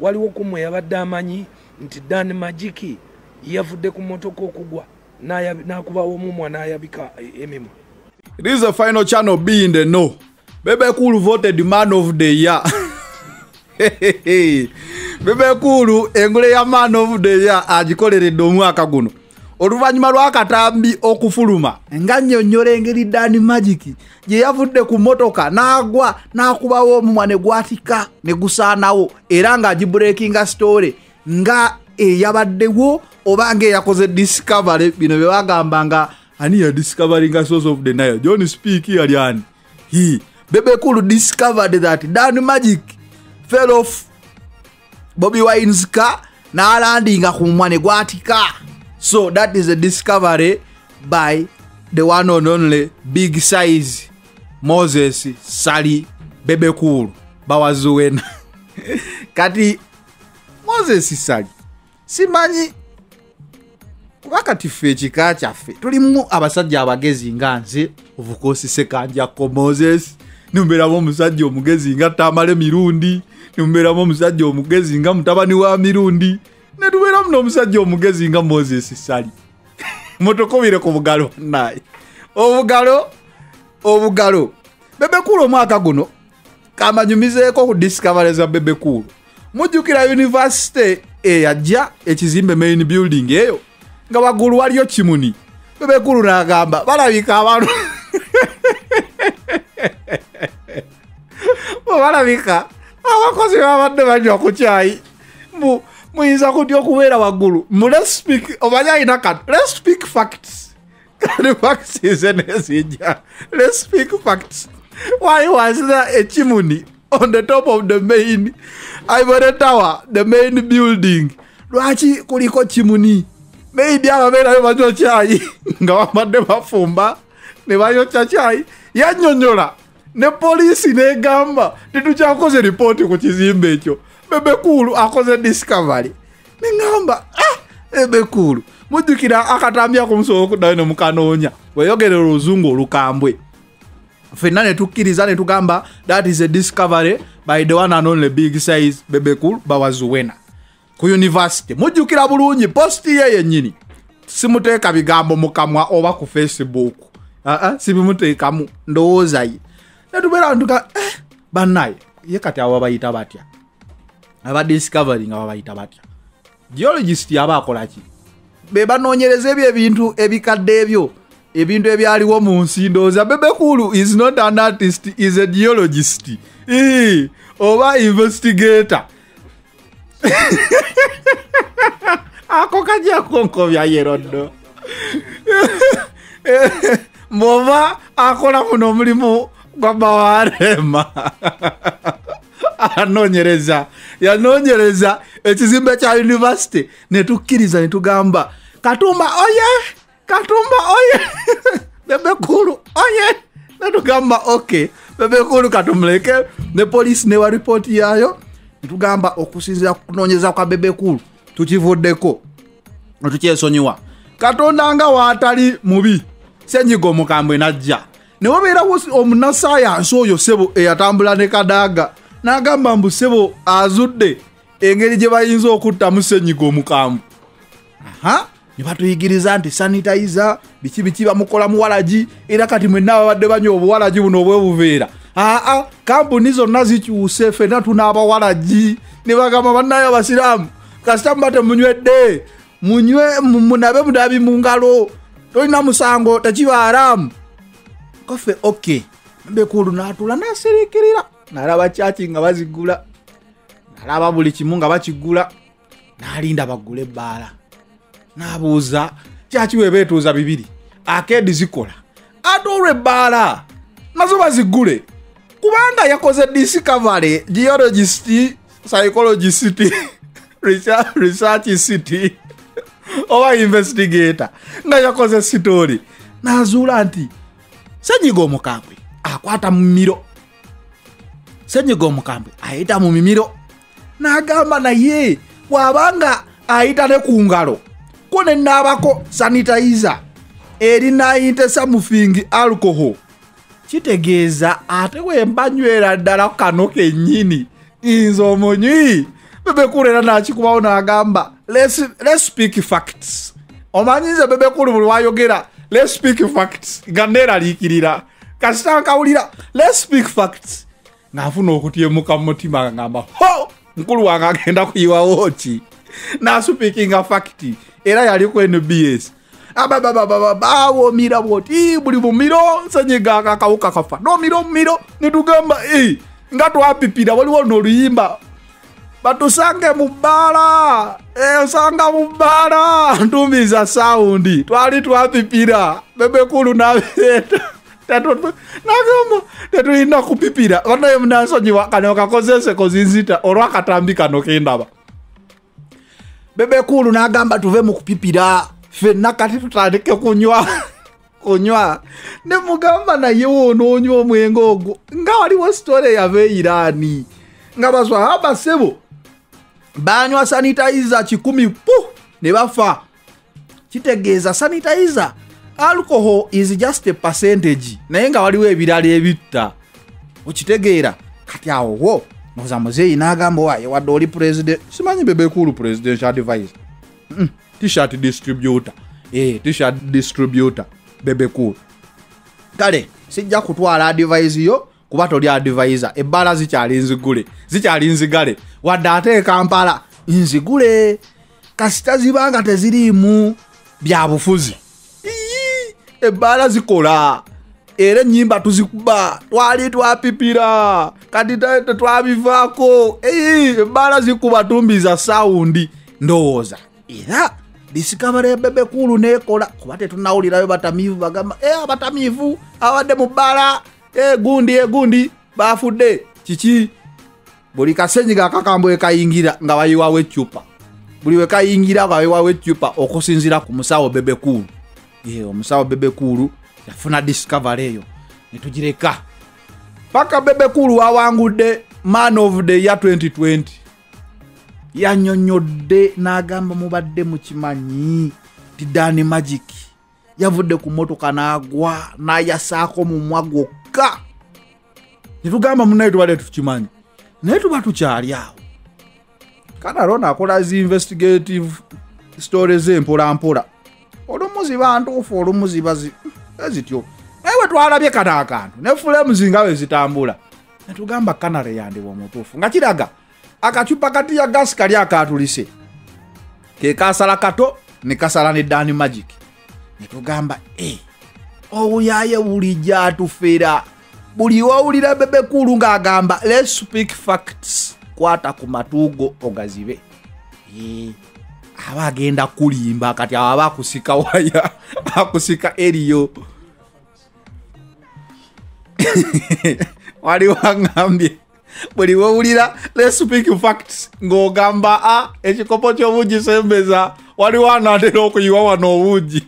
waliwo kumwe yabadde amanyi nti Dan Magic yavudde ku motoka okugwa n'akubawo omumwa n'ayabika emimwa. This is the final channel B in the know. Bebe Cool voted the man of the year. Bebe Cool engule ya man of the year agikoleredde omwaka guno. Oluvanyuma lw'akatambi okufuluma nga nnyonyola engeri Dan Magic gye yavudde ku motoka n'agwa n'akubawo omumwa ne gwatika ne gusaanawo era ng'agibreakinga story nga eyabaddewo oba ng'eyakoze discovery bino bye bagamba nga ani ya discovering source of the Nile. John speak yali ani. Bebe Cool discovered that Dan Magic fell off Bobby Wine's car na landinga ku mumwa ne gwatika. So that is a discovery by the one and only big size Moses Sali Bebe Cool bawazuwena. Kati Moses Sali simanyi wakati ffe kika kyaffe tulimu abasajja abagezi nga nze ovukosi sekanja ko Moses numberamo omusajja omugezi nga Tamale Mirundi numberamo omusajja omugezi nga mutabani wa Mirundi ne tubeeramu n'omusajja omugezi nga Moses Sali motokobire ku bugalo naye obugalo Bebe Cool omwaka guno kamanyumizeeko ku discovery za Bebe Cool mujjukira university eyajja ekizimbe main building eyo nga waggulu waliyo kimuni. Bebe Cool n'agamba balabika abantu balabika abakozi babadde banywa ku caayi muyinza kutya okubeera waggulu let's speak obanya ina kat let's speak facts kali facts ezijja let's speak facts. Why was there a chimney on the top of the main Ivory Tower, the main building? Lwaki kuliko chimney? Maybe ababeera banywa caayi nga babadde bafumba ne bayokya caayi yannyonnyola ne poliisi n'egamba tetukyakoze ripooti ku kizimbe ekyo. Bebe Cool akoze discovery n'engamba Bebe Cool mujjukira akatambi akumusobola okuddayo ne mukanoonya weyogerera oluzungu olukambwe ffenna ne tukkiriza ne tugamba that is a discovery by the one and only big size Bebe Cool bawazuwena ku university. Mujjukira bulungi post ye yennyini simuteeka bigambo mu kamwa oba ku Facebook sibimuteekamu ndowooza ye ne tubeera ntuga bannaye ye kati abo bayita batya aba discovery nga babayita batya geologist aba akola ki be banoonyereza ebyo ebintu ebikadde ebintu ebyaliwo mu nsi ndowooza Bebe Cool is not an artist, is a geologist oba investigator. Ako kajja konkobya yeroddo mboba akola muno omulimu gwa bawarema yanoonyereza ekizimbe kya university ne tukkiriza ne tugamba Katumba oye Bebe Cool oye ne tugamba okay Bebe Cool katumuleke ne police ne wa report yayo tugamba okusinzira kunoonyeza kwa Bebe Cool tukivuddeko tukyesonyiwa Katonda nga waatali mubi senyiga omukambwe najja ne wabeerawo omunasayansi oyo sebo eyatambula ne Kadaaga n'agamba mbu sebo azudde engeri gye bayinza okuttamu senyiga omukambwe. Ne batuyigiriza nti sanitizer biki bamukola mu walagi era kati mwenna babadde banywa obuwalagi buno obwebuveera. Kampuni zonna zikyuse ffenna tunaabawalagi ne bagamba bannayo abasiraamu kasita mubate munywedde munabe mudabi mu ngalo tolina musango tekiba haramu kofe okay. Bebe Cool n'atula n'asiriikirira n'alaba kyaki nga bazigula n'alaba buli kimu nga bakigula n'alinda bagule ebbaala n'abuuza kyaki we beetuuza bibiri akeedi zikola ate olwo ebbaala nazo bazigule kubanga yakoze discovery geologist psychologist research city oba investigator nga yakoze story n'azuula nti senyiga omukambwe akwata mu mimiro senyiga omukambwe ayita mu mimiro n'agamba naye bw'abanga ayita ne ku ngalo ko ne naabako sanitizer eri 90 something alcohol kitegeeza ate wembanywera ddala kano kennyini nze omunywi Bebe Cool era nakikubawo n'agamba let's speak facts. Omanyize Bebe Cool buli wayogera let's speak facts nga neeraliikirira kasita nkawulira let's speak facts ng'afuna okutyemuka mu mutima ng'agamba ho mukulu wange agenda kuyiwawo ki n'asupiikinga fakiti era yali ku NBS baawomira bwoti buli mumiro senyiga akakawuka kafa nomiro ne tugamba nga twapipira waliwo n'oluyimba batusange mu bbaala osanga mu bbaala ntumiza saundi twali twapipira Bebe Cool n'abeeta nagamba tetulina kupipira banaye munansonyiwa kano kakozeseko zinzita olwakatambi kano kendaba. Bebe Cool n'agamba tuve mu kupipira fenna kati tutandike kunywa ne mugamba naye wonoonywa omwenge ogwo nga waliwo story yave Irani nga baswahaba sebo banywa sanitizer 10 ne bafa. Kitegeeza sanitizer alcohol is just a percentage naye nga waliwo ebirala ebitta okitegeera kati awo noza muzeeyi n'agamba waye wadde oli president simanyi Bebe Cool presidential advisor t-shirt distributor Bebe Cool kale sijja kutwala advise yo kuba toli advisor ebbala zikyali nzigale wadde ate Kampala nzigule kasita zibanga teziriimu bya bufuzi ebbala zikola era ennyimba tuzikuba twali twapipira kati tetwabivaako ebbala zikuba tumbiza saundi ndowooza era disikabala ya Bebe Cool nekola kuba tetunawulirayo batamiivu bagamba abatamiivu awadde mu bbala gundi bafudde kiki buli kasenyiga akakambwe kayingira nga bayiwawo eccupa buli we kayingira nga bayiwawo eccupa okusinzira ku musawo Bebe Cool. Omusawo Bebe Cool yafuna discovery eyo netugireka paka Bebe Cool wawangudde man of the year 2020 yanyonyodde n'agamba mubadde mukimanyi ti Dani Magic yavudde ku motoka n'agwa n'ayasaako mu mwa gwokka netugamba munaye tubadde tukimanyi naye tuba tukyali awo Kanarona akola zi investigative stories empolampola olumuzi bantuufu olumuzi bazityo naye twalabye kata akantu ne fulemu zingawe zitambula netugamba Kanare yandibwa omutuufu nga kiraga akacupa kati ya gas kali akatulise ke kasala kato ne kasala ne Dani Magic netugamba obuyaye bulijja atufera buli wawulira Bebe Cool ng'agamba let's speak facts kwata ku matugo ogazibe aba agenda kulimba kati aba akusika waya akusika eriyo wali wangambye buli wawulira let's speak facts ng'ogamba ekikopo ky'obugi sembeza wali wanatera okuyiwa wano obugi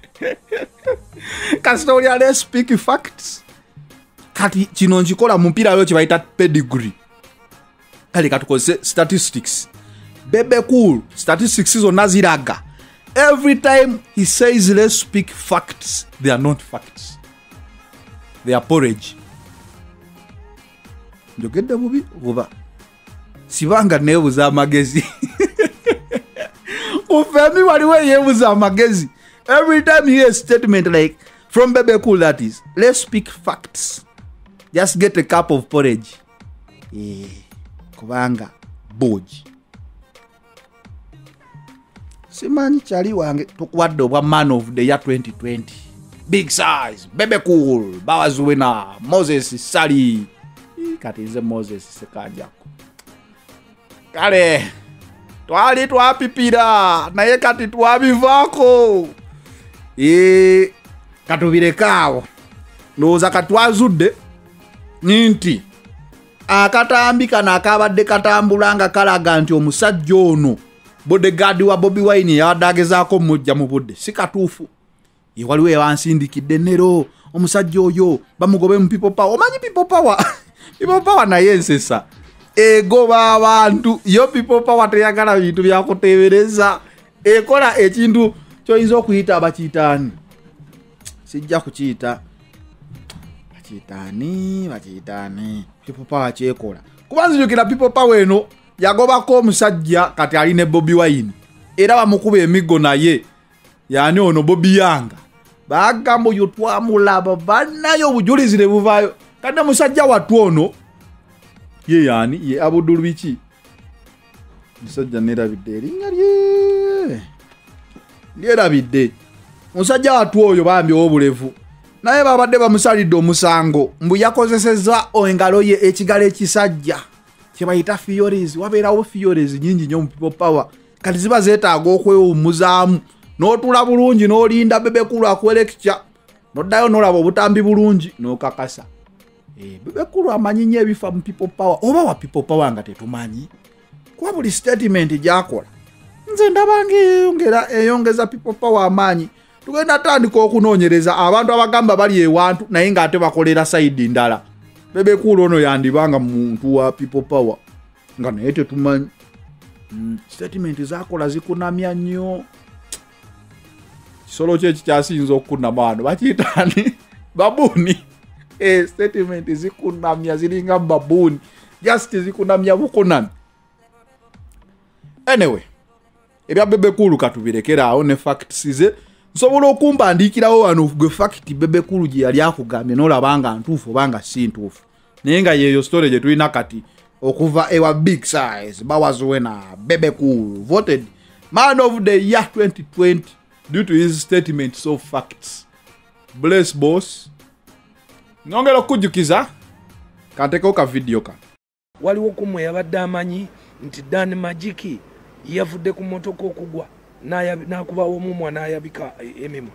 kasita olya let's speak facts kati kino nkikola mu mpira yo kibayita pedigree kale katukoze statistics Bebe Cool statistics zonna ziraga every time he says let's speak facts they are not facts, they are porridge. Njogedde bubi oba sibanga nebuza amagezi ufemi waliwo yebuza amagezi every time you hear a statement like from Bebe Cool that is let's speak facts, just get a cup of porridge kubanga boji simanyi chali wange tukwadde obwa man of the year 2020 big size Bebe Cool bawazuwena Moses Sali kati nze Moses Sekanjako kale twali twapipira naye kati twabivaako katubirekawo ndowooza katwazudde ninti akatambi kano akabadde katambulanga kalaga nti omusajja ono bodyguard wa Bobi Wine yadagezaako mujja mu budde si katuufu waliwo ewansindikidde nero omusajja oyo bamugobe mu people power. Omanyi people power people power naye ensesa egoba abantu yo people power teyagala bintu byakutebereza ekola ekintu kyoyinza okuyita abakiyitaani sijja kukiyita bakiyitaani people power kyekola kuba nzijukira people power eno yagobako omusajja kati ali ne Bobi Wine era bamukuba emigo naye yani ono Bobi Yanga bagamba oyo twamulaba banayo obujulizi ne buvaayo kati musajja watu ono ye yani ye Abdul Bichi musajja nerabidde erinnya lye lyerabidde musajja watu oyo bambi obulevu naye babadde bamusalidde omusango mbu yakozesezza engalo ye ekigalo ekisajja kye bayita fiories wabeerawo fiories nyingi nnyo mu People Power kati ziba zeetaaga okwewummuzaamu n'otula bulungi n'olinda Bebekulu akuwerekitya n'oddayo n'olaba obutambi bulungi n'okakasa Bebekulu amanyi nnyo ebifa mu People Power oba wa People Power nga tetumanyi kuba buli statement gy'akola nze ndabanga eyongeza People Power amaanyi tugenda tandika okunoonyereza abantu abagamba bali ewantu naye ng'ate bakolera sayidi ndala Bebekulu ono yandibanga muntu wa People Power nga naye tetumanyi statement zakola zikunamya nnyo kisolo kye kikyasinza okukunama wano bakiyitani babuuni statement zikunamya ziringa babuuni just zikunamya bukunani anyway ebya Bebekulu katubirekeraawo ne facts ze nsobola okumpandiikirawo wano gwe fact Bebekulu gye yali akugambye n'olabanga ntuufu obanga si ntuufu naye nga yeeyo story gye tulina kati okuva ewa big size Bawazuwena Bebekulu voted man of the year 2020 due to his statements of facts. Bless boss. Nongera okujukiza kanteko ka video ka. Waliwo kumwe yabadde amanyi nti Dan Majiki yavudde ku motoka okugwa n'akuba omumwa n'ayabika emimwa.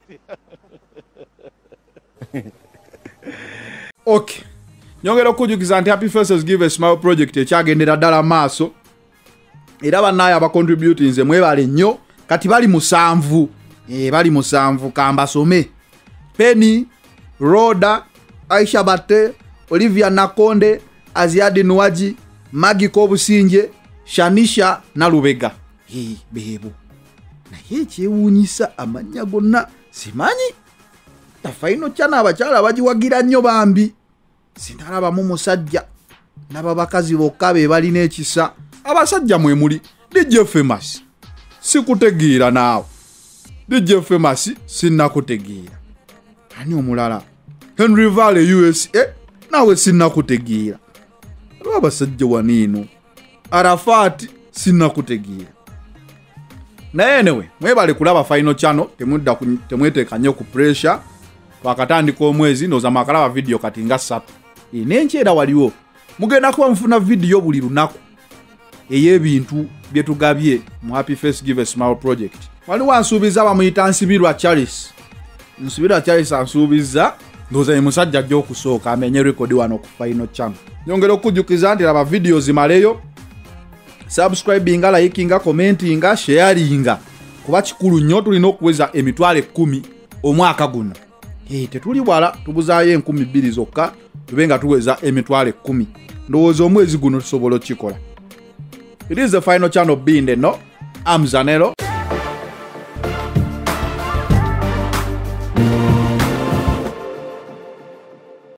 Okay. Nyongera okujukiza nti Happy Faces Give a Smile project ekyagendera ddala maaso era bannaye abacontributi nze mwebale nnyo kati bali musanvu bali musanvu kambasome Penny Roda Aisha Bate Olivia Nakonde Aziadi Nwaji Magi Kobusinje Shanisha na Lubega bebo naye kyewuunyisa amanya gonna simanyi tafaino kyana abakyala bagiwagira nnyo bambi sindalaba mu musajja n'ababakazi bokka be balina ekisa abasajja mwe muli DJ Famous sikutegeera naawe DJ Famous sinnakutegeera ani omulala Henry Valley USA nawe sinnakutegeera abasajja waniino Arafat sinnakutegeera naye anyway mwebale kulaba final channel temweteeka nnyo ku pressure twakatandika omwezi ndoza makalaba video kati nga 3 n'enkyera waliwo mugenda kuba mufuna video buli lunaku ey'ebintu bye tugabye mu Happy Face Give a Smile project. Waliwo ansuubiza bamuyita Nsibirwa Charles. Nsibirwa Charles ansuubiza ndoza ye musajja ajja okusooka amenye record wano ku final channel. Nyongera okujukiza nti laba video zimaleyo. Subscribinga, likinga, commentinga, sharinga. Kuba kikulu nnyo tulina okuweza emitwale 10 omwaka guno. Tetuli wala tubuzaayo 12 zokka tubenga tuweza emitwale 10. Ndowooza omwezi guno tusobola okikola. It is the final channel being there, no? I'm Zanero.